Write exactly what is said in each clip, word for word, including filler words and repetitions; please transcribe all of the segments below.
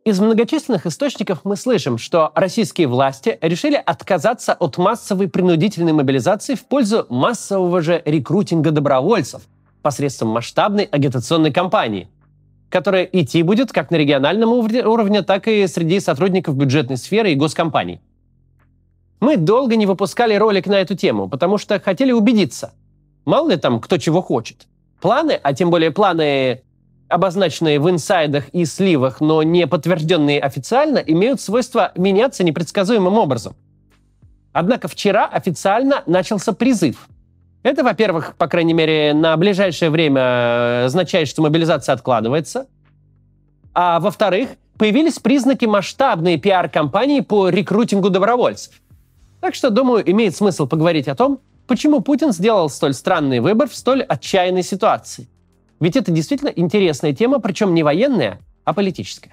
Из многочисленных источников мы слышим, что российские власти решили отказаться от массовой принудительной мобилизации в пользу массового же рекрутинга добровольцев посредством масштабной агитационной кампании, которая идти будет как на региональном уровне, так и среди сотрудников бюджетной сферы и госкомпаний. Мы долго не выпускали ролик на эту тему, потому что хотели убедиться, мало ли там кто чего хочет. Планы, а тем более планы, обозначенные в инсайдах и сливах, но не подтвержденные официально, имеют свойство меняться непредсказуемым образом. Однако вчера официально начался призыв. Это, во-первых, по крайней мере, на ближайшее время означает, что мобилизация откладывается. А во-вторых, появились признаки масштабной пиар-кампании по рекрутингу добровольцев. Так что, думаю, имеет смысл поговорить о том, почему Путин сделал столь странный выбор в столь отчаянной ситуации. Ведь это действительно интересная тема, причем не военная, а политическая.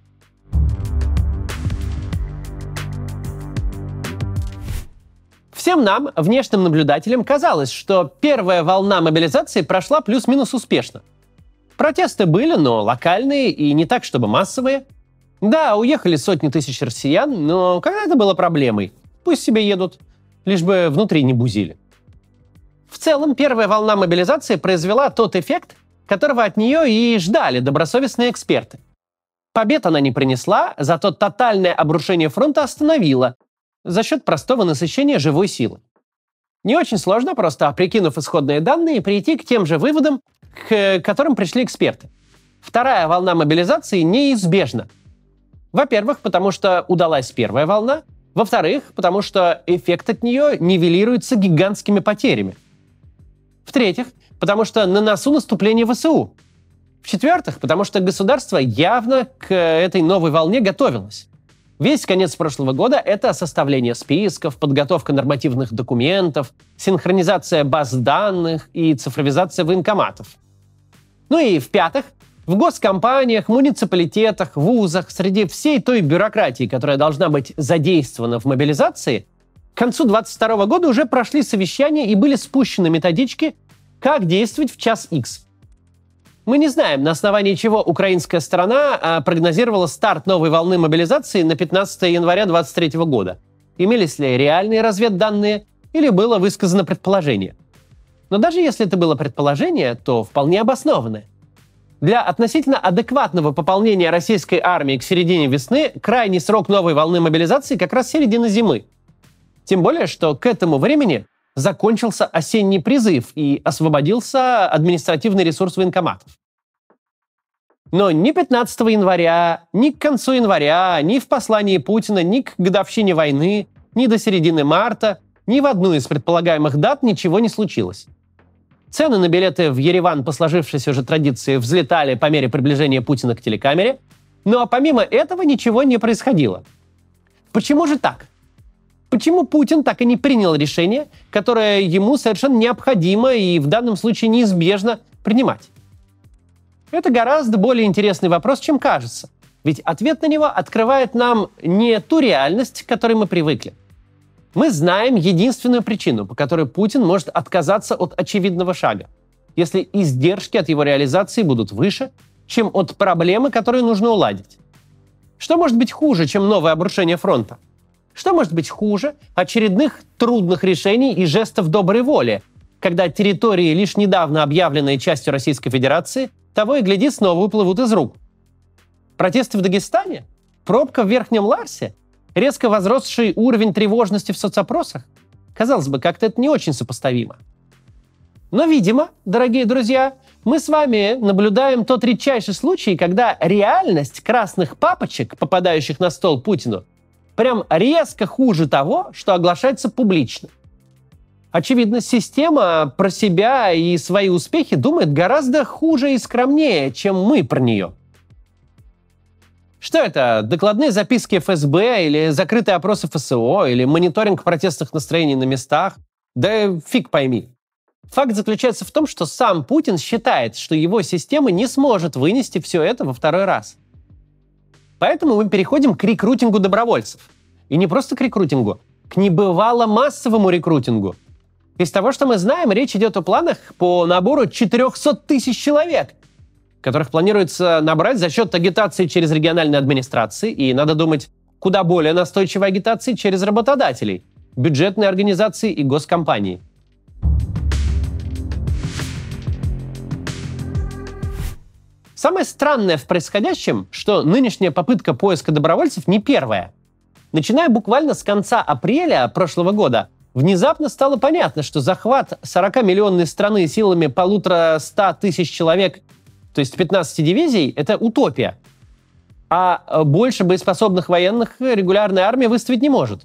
Всем нам, внешним наблюдателям, казалось, что первая волна мобилизации прошла плюс-минус успешно. Протесты были, но локальные и не так, чтобы массовые. Да, уехали сотни тысяч россиян, но когда это было проблемой? Пусть себе едут, лишь бы внутри не бузили. В целом, первая волна мобилизации произвела тот эффект, которого от нее и ждали добросовестные эксперты. Побед она не принесла, зато тотальное обрушение фронта остановила за счет простого насыщения живой силы. Не очень сложно, просто прикинув исходные данные, прийти к тем же выводам, к которым пришли эксперты. Вторая волна мобилизации неизбежна. Во-первых, потому что удалась первая волна. Во-вторых, потому что эффект от нее нивелируется гигантскими потерями. В-третьих, потому что на носу наступление ВСУ. В-четвертых, потому что государство явно к этой новой волне готовилось. Весь конец прошлого года — это составление списков, подготовка нормативных документов, синхронизация баз данных и цифровизация военкоматов. Ну и в-пятых, в госкомпаниях, муниципалитетах, вузах, среди всей той бюрократии, которая должна быть задействована в мобилизации, к концу двадцать второго года уже прошли совещания и были спущены методички, как действовать в час Х. Мы не знаем, на основании чего украинская сторона а, прогнозировала старт новой волны мобилизации на пятнадцатое января две тысячи двадцать третьего года. Имелись ли реальные разведданные или было высказано предположение. Но даже если это было предположение, то вполне обоснованное. Для относительно адекватного пополнения российской армии к середине весны крайний срок новой волны мобилизации как раз середина зимы. Тем более, что к этому времени закончился осенний призыв и освободился административный ресурс военкоматов. Но ни пятнадцатого января, ни к концу января, ни в послании Путина, ни к годовщине войны, ни до середины марта, ни в одну из предполагаемых дат ничего не случилось. Цены на билеты в Ереван по сложившейся уже традиции взлетали по мере приближения Путина к телекамере, но помимо этого ничего не происходило. Почему же так? Почему Путин так и не принял решение, которое ему совершенно необходимо и в данном случае неизбежно принимать? Это гораздо более интересный вопрос, чем кажется. Ведь ответ на него открывает нам не ту реальность, к которой мы привыкли. Мы знаем единственную причину, по которой Путин может отказаться от очевидного шага, если издержки от его реализации будут выше, чем от проблемы, которую нужно уладить. Что может быть хуже, чем новое обрушение фронта? Что может быть хуже очередных трудных решений и жестов доброй воли, когда территории, лишь недавно объявленные частью Российской Федерации, того и гляди, снова уплывут из рук? Протесты в Дагестане? Пробка в Верхнем Ларсе? Резко возросший уровень тревожности в соцопросах? Казалось бы, как-то это не очень сопоставимо. Но, видимо, дорогие друзья, мы с вами наблюдаем тот редчайший случай, когда реальность красных папочек, попадающих на стол Путину, прям резко хуже того, что оглашается публично. Очевидно, система про себя и свои успехи думает гораздо хуже и скромнее, чем мы про нее. Что это? Докладные записки эф эс бэ или закрытые опросы эф эс о или мониторинг протестных настроений на местах? Да фиг пойми. Факт заключается в том, что сам Путин считает, что его система не сможет вынести все это во второй раз. Поэтому мы переходим к рекрутингу добровольцев. И не просто к рекрутингу, к небывало массовому рекрутингу. Из того, что мы знаем, речь идет о планах по набору четыреста тысяч человек. которых планируется набрать за счет агитации через региональные администрации, и, надо думать, куда более настойчивой агитации через работодателей, бюджетные организации и госкомпании. Самое странное в происходящем, что нынешняя попытка поиска добровольцев не первая. Начиная буквально с конца апреля прошлого года, внезапно стало понятно, что захват сорокамиллионной страны силами полутора ста тысяч человек, то есть пятнадцати дивизий, это утопия. А больше боеспособных военных регулярная армия выставить не может.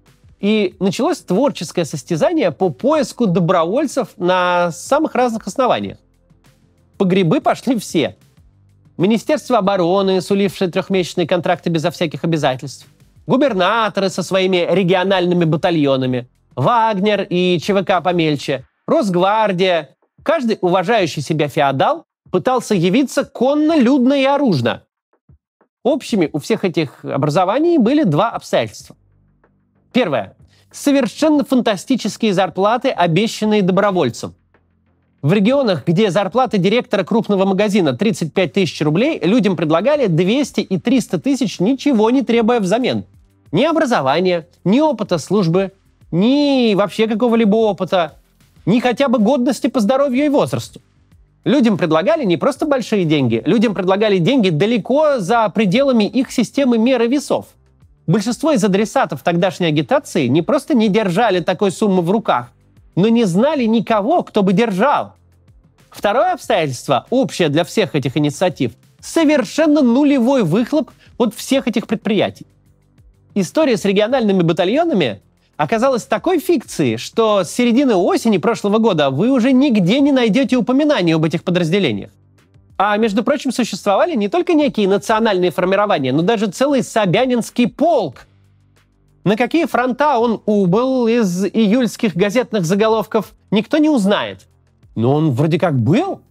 И началось творческое состязание по поиску добровольцев на самых разных основаниях. По грибы пошли все. Министерство обороны, сулившее трехмесячные контракты безо всяких обязательств, губернаторы со своими региональными батальонами, Вагнер и ЧВК помельче, Росгвардия. Каждый уважающий себя феодал пытался явиться конно, людно и оружно. Общими у всех этих образований были два обстоятельства. Первое. Совершенно фантастические зарплаты, обещанные добровольцам. В регионах, где зарплата директора крупного магазина тридцать пять тысяч рублей, людям предлагали двести и триста тысяч, ничего не требуя взамен. Ни образования, ни опыта службы, ни вообще какого-либо опыта, ни хотя бы годности по здоровью и возрасту. Людям предлагали не просто большие деньги, людям предлагали деньги далеко за пределами их системы меры весов. Большинство из адресатов тогдашней агитации не просто не держали такой суммы в руках, но не знали никого, кто бы держал. Второе обстоятельство, общее для всех этих инициатив, совершенно нулевой выхлоп от всех этих предприятий. История с региональными батальонами оказалась такой фикцией, что с середины осени прошлого года вы уже нигде не найдете упоминаний об этих подразделениях. А, между прочим, существовали не только некие национальные формирования, но даже целый Собянинский полк. На какие фронта он убыл из июльских газетных заголовков, никто не узнает. Но он вроде как был.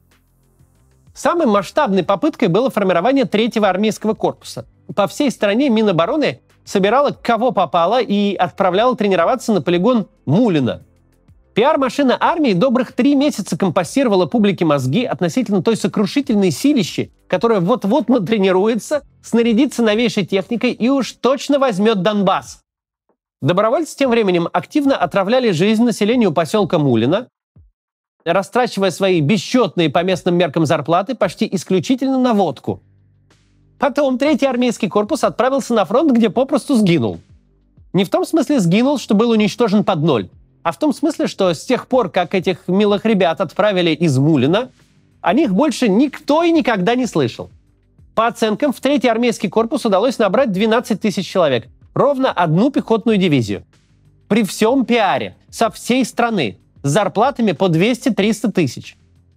Самой масштабной попыткой было формирование третьего армейского корпуса. По всей стране Минобороны собирала кого попало и отправляла тренироваться на полигон Мулино. Пиар-машина армии добрых три месяца компостировала публике мозги относительно той сокрушительной силищи, которая вот-вот натренируется, снарядится новейшей техникой и уж точно возьмет Донбасс. Добровольцы тем временем активно отравляли жизнь населению поселка Мулино, растрачивая свои бесчетные по местным меркам зарплаты почти исключительно на водку. Потом третий армейский корпус отправился на фронт, где попросту сгинул. Не в том смысле сгинул, что был уничтожен под ноль, а в том смысле, что с тех пор, как этих милых ребят отправили из Мулино, о них больше никто и никогда не слышал. По оценкам, в третий армейский корпус удалось набрать двенадцать тысяч человек, ровно одну пехотную дивизию. При всем пиаре, со всей страны, с зарплатами по двести-триста тысяч.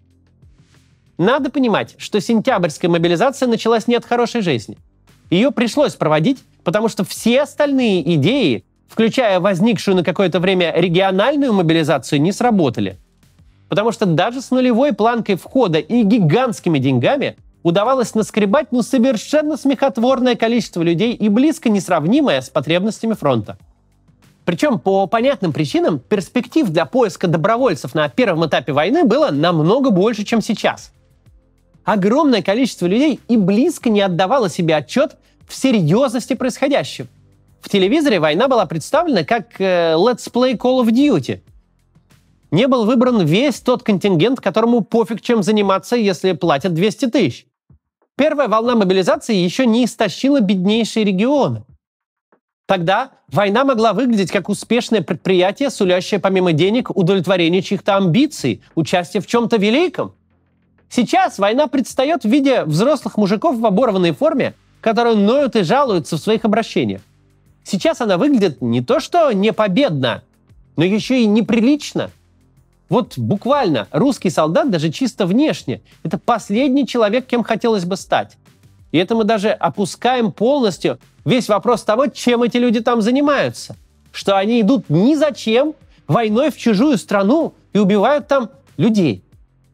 Надо понимать, что сентябрьская мобилизация началась не от хорошей жизни. Ее пришлось проводить, потому что все остальные идеи, включая возникшую на какое-то время региональную мобилизацию, не сработали. Потому что даже с нулевой планкой входа и гигантскими деньгами удавалось наскребать ну совершенно смехотворное количество людей и близко несравнимое с потребностями фронта. Причем по понятным причинам перспектив для поиска добровольцев на первом этапе войны было намного больше, чем сейчас. Огромное количество людей и близко не отдавало себе отчет в серьезности происходящего. В телевизоре война была представлена как э, Let's Play Call of Duty. Не был выбран весь тот контингент, которому пофиг чем заниматься, если платят двести тысяч. Первая волна мобилизации еще не истощила беднейшие регионы. Тогда война могла выглядеть как успешное предприятие, сулящее помимо денег удовлетворение чьих-то амбиций, участие в чем-то великом. Сейчас война предстает в виде взрослых мужиков в оборванной форме, которые ноют и жалуются в своих обращениях. Сейчас она выглядит не то что не победно, но еще и неприлично. Вот буквально русский солдат даже чисто внешне – это последний человек, кем хотелось бы стать. И это мы даже опускаем полностью весь вопрос того, чем эти люди там занимаются. Что они идут ни зачем войной в чужую страну и убивают там людей.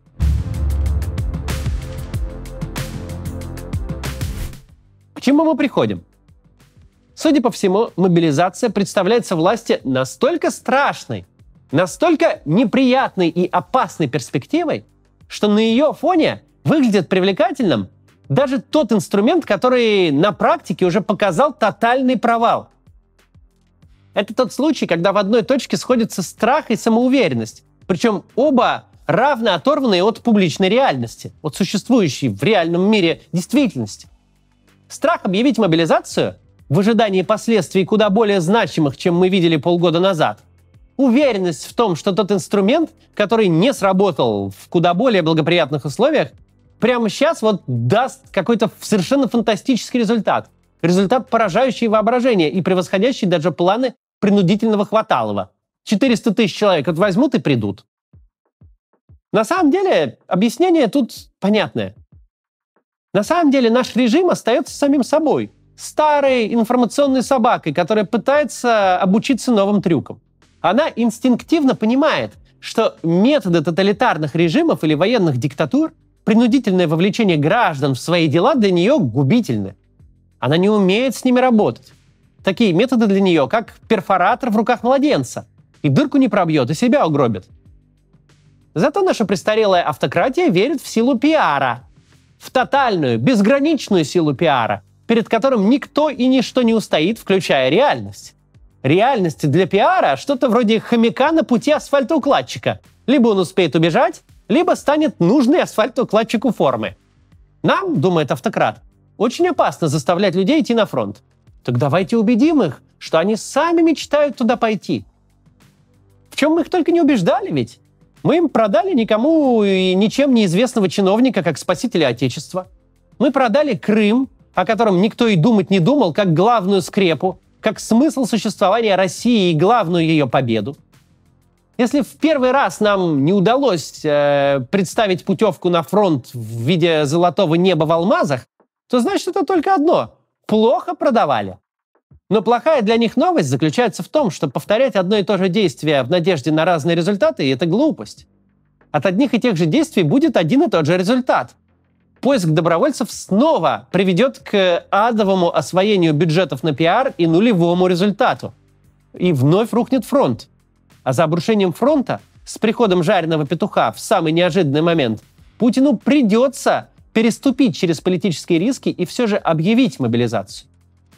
К чему мы приходим? Судя по всему, мобилизация представляется власти настолько страшной, настолько неприятной и опасной перспективой, что на ее фоне выглядит привлекательным даже тот инструмент, который на практике уже показал тотальный провал. Это тот случай, когда в одной точке сходятся страх и самоуверенность, причем оба равно оторванные от публичной реальности, от существующей в реальном мире действительности. Страх объявить мобилизацию в ожидании последствий куда более значимых, чем мы видели полгода назад. Уверенность в том, что тот инструмент, который не сработал в куда более благоприятных условиях, прямо сейчас вот даст какой-то совершенно фантастический результат. Результат, поражающий воображение и превосходящий даже планы принудительного Хваталова. четыреста тысяч человек вот возьмут и придут. На самом деле, объяснение тут понятное. На самом деле, наш режим остается самим собой. Старой информационной собакой, которая пытается обучиться новым трюкам. Она инстинктивно понимает, что методы тоталитарных режимов или военных диктатур, принудительное вовлечение граждан в свои дела для нее губительны. Она не умеет с ними работать. Такие методы для нее, как перфоратор в руках младенца. И дырку не пробьет, и себя угробит. Зато наша престарелая автократия верит в силу пиара. В тотальную, безграничную силу пиара, перед которым никто и ничто не устоит, включая реальность. Реальность для пиара что-то вроде хомяка на пути асфальтоукладчика. Либо он успеет убежать, либо станет нужной асфальтоукладчику формы. Нам, думает автократ, очень опасно заставлять людей идти на фронт. Так давайте убедим их, что они сами мечтают туда пойти. В чем мы их только не убеждали ведь? Мы им продали никому и ничем неизвестного чиновника как спасителя Отечества. Мы продали Крым, о котором никто и думать не думал, как главную скрепу, как смысл существования России и главную ее победу. Если в первый раз нам не удалось э, представить путевку на фронт в виде золотого неба в алмазах, то значит это только одно – плохо продавали. Но плохая для них новость заключается в том, что повторять одно и то же действие в надежде на разные результаты – это глупость. От одних и тех же действий будет один и тот же результат. Поиск добровольцев снова приведет к адовому освоению бюджетов на пиар и нулевому результату. И вновь рухнет фронт. А за обрушением фронта, с приходом жареного петуха в самый неожиданный момент, Путину придется переступить через политические риски и все же объявить мобилизацию.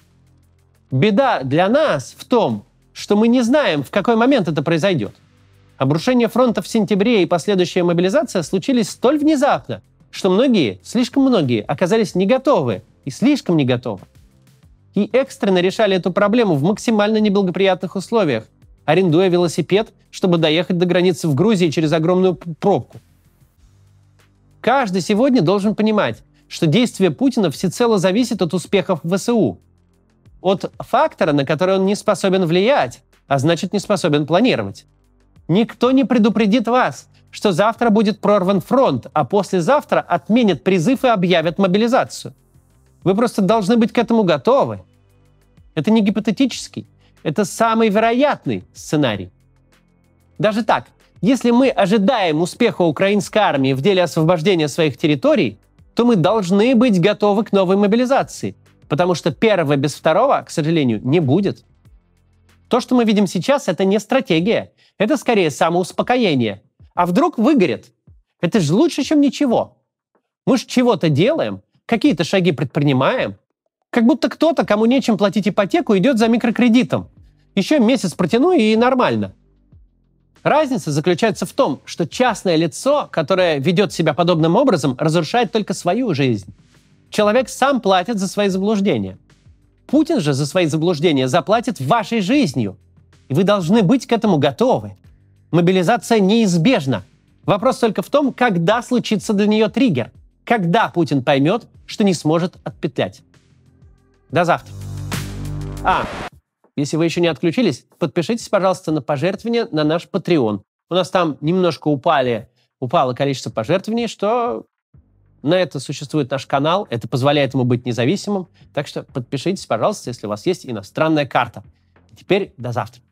Беда для нас в том, что мы не знаем, в какой момент это произойдет. Обрушение фронта в сентябре и последующая мобилизация случились столь внезапно, что многие, слишком многие, оказались не готовы и слишком не готовы. И экстренно решали эту проблему в максимально неблагоприятных условиях, арендуя велосипед, чтобы доехать до границы в Грузии через огромную пробку. Каждый сегодня должен понимать, что действие Путина всецело зависит от успехов ВСУ. От фактора, на который он не способен влиять, а значит не способен планировать. Никто не предупредит вас, что завтра будет прорван фронт, а послезавтра отменят призыв и объявят мобилизацию. Вы просто должны быть к этому готовы. Это не гипотетический, это самый вероятный сценарий. Даже так, если мы ожидаем успеха украинской армии в деле освобождения своих территорий, то мы должны быть готовы к новой мобилизации, потому что первого без второго, к сожалению, не будет. То, что мы видим сейчас, это не стратегия, это скорее самоуспокоение. А вдруг выгорит? Это же лучше, чем ничего. Мы же чего-то делаем, какие-то шаги предпринимаем. Как будто кто-то, кому нечем платить ипотеку, идет за микрокредитом. Еще месяц протяну и нормально. Разница заключается в том, что частное лицо, которое ведет себя подобным образом, разрушает только свою жизнь. Человек сам платит за свои заблуждения. Путин же за свои заблуждения заплатит вашей жизнью. И вы должны быть к этому готовы. Мобилизация неизбежна. Вопрос только в том, когда случится для нее триггер. Когда Путин поймет, что не сможет отпетлять. До завтра. А, если вы еще не отключились, подпишитесь, пожалуйста, на пожертвования на наш Patreon. У нас там немножко упали, упало количество пожертвований, что на это существует наш канал. Это позволяет ему быть независимым. Так что подпишитесь, пожалуйста, если у вас есть иностранная карта. Теперь до завтра.